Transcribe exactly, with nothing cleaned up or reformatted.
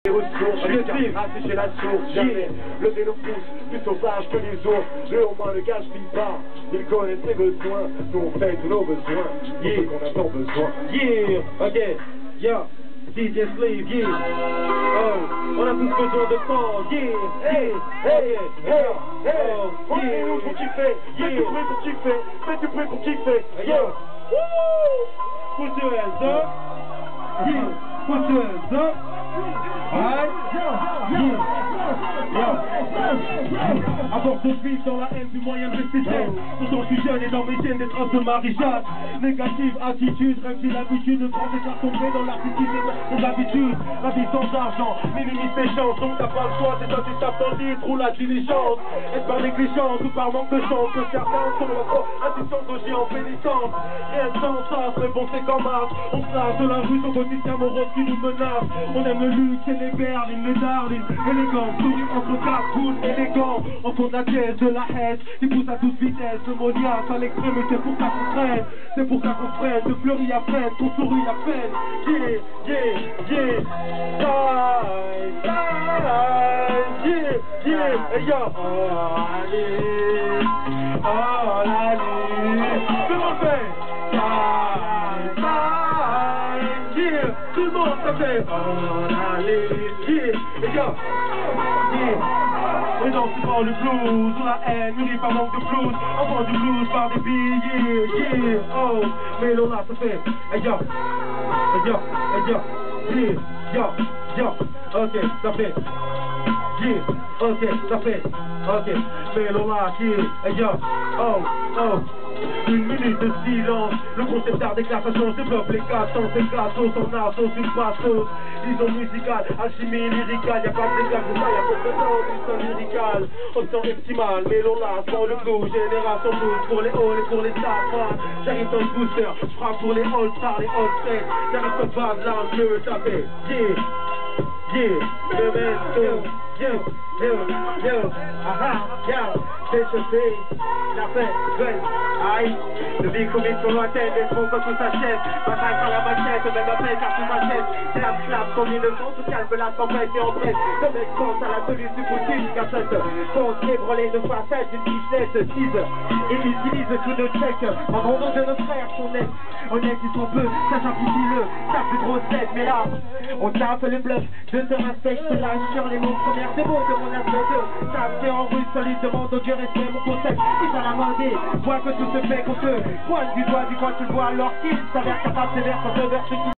Au sourd, je suis assis chez la source, jamais lever le pouce, plus sauvage que les autres. Le au moins le gaspille pas, il connaît ses besoins, nous on fait tous nos besoins, yeah. Ce qu'on a tant besoin. Yeah, ok, yeah, D J Sleeve, yeah. Oh, on a tous besoin de temps, yeah, hey, hey, hey, hey, oh, yeah. Nous pour kiffer, fais du bruit pour kiffer, fais du bruit pour kiffer, yeah. Woo! Put your hands up, yeah, put your hands up. Alright, yeah, yeah. À force de vivre dans la haine du moyen de rester saine. Pourtant je suis jeune et dans mes chaînes des traces de Marie-Jeanne. Négative attitude, rêve j'ai l'habitude de prendre des cartes tomber dans l'artitude des habitudes. La vie sans argent, minimise tes chances. Donc t'as pas le choix, c'est toi qui tapes dans le lit, roule la diligence. Est-ce par négligence ou par manque de chance que certains sont encore insistants aussi en pénitence. Rien de sans sens, mais bon c'est comme Mars. On se lâche de la rue au quotidien morose qui nous menace. On aime le luxe et les berlines, les darlings, élégants, sourire entre quatre coudes, élégants. En fond de la caisse, de la haine, qui pousse à toute vitesse, le moniaque à l'extrême, et c'est pour ça qu'on traîne, c'est pour ça qu'on freine, de fleurit à peine, qu'on sourit à peine. Yeah, yeah, yeah, die, die, yeah, yeah, et yo, oh, allez, oh, allez, tout le monde fait, die, die, yeah, tout le monde ça fait, oh, allez, yeah, et yo, yeah. Et donc c'est pas le blues, ou la haine, mûrie par manque de blues. On vend du blues par des billets, yeah, oh. Mais l'on a ça fait, hey yo, hey yo, hey yo, yeah, yo, yo, ok, ça fait, yeah, ok, ça fait, ok. Mais l'on a, yeah, hey yo, oh, oh. Une minute de silence, le concept d'art déclaration développe les quatre sens, c'est gâteau, son art, sauce, une passeuse. Disons musicale, alchimie lyricale, y'a pas de dégâts pour ça, y'a pas de temps, du son lyrical. Option optimale, mais l'on l'a, sans le blues, génération blues, pour les halls et pour les stars. J'arrive dans le booster, j'frappe pour les all-stars, les all-stars. J'arrive comme base, là, on peut taper, yeah, yeah, memento, yo, yo, yo, aha, yo. J'ai chauffé, la fête, ouais, aïe. Le vie commune sur lointaine, les troncs quand tout s'achète. Bataille par la machette, même après car tout m'achète. Clap, clap, comme une vent, tout calme la tempête et on prête. Le mec pense à la tenue du boutique, cachette. Pense ébranlé de façade, une bichelette, tease. Il utilise tous nos checks. Abandon de nos frères sont nets. Honnêtes, ils sont peu, ça simplifie-le. Ça plus grosse tête, mais là, on tape le bluff. Je te respecte, je te lâche sur les mots premières. C'est beau de mon aspect de taper en russe, solide, demande au Dieu respect mon concept. Il s'en a demandé, vois que tout se fait qu'on peut. Pointe du doigt, du coin, tu le vois alors qu'il s'avère capable de vers, ça te verse qui